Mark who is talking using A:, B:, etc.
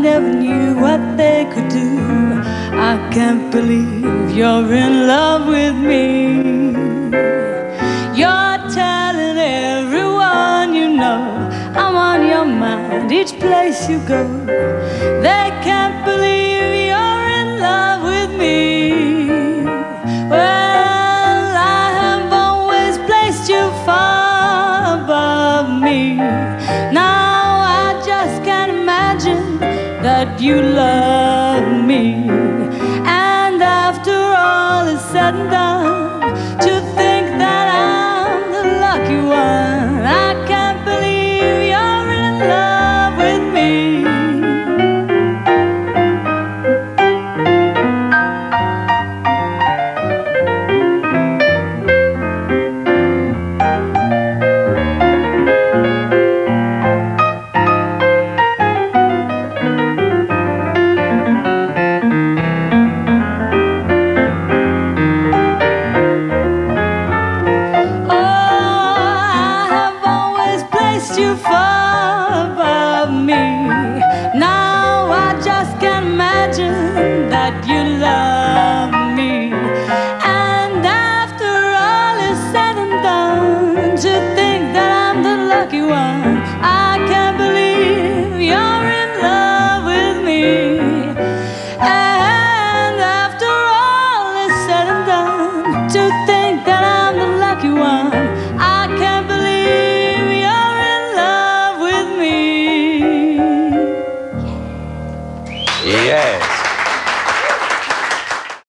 A: never knew what they could do. I can't believe you're in love with me. You're telling everyone you know I'm on your mind each place you go. They can't believe you're in love with me. Well, I have always placed you far above me. Now I just can't imagine that you love me. And after all is said and done, to think that I'm the lucky one, I can't believe you're in love with me. You far above me. Now I just can't imagine that you love me. And after all is said and done, to think that I'm the lucky one, I can't believe you're in love with me. And after all is said and done, to think that I'm the lucky one, I can't believe.
B: Yes.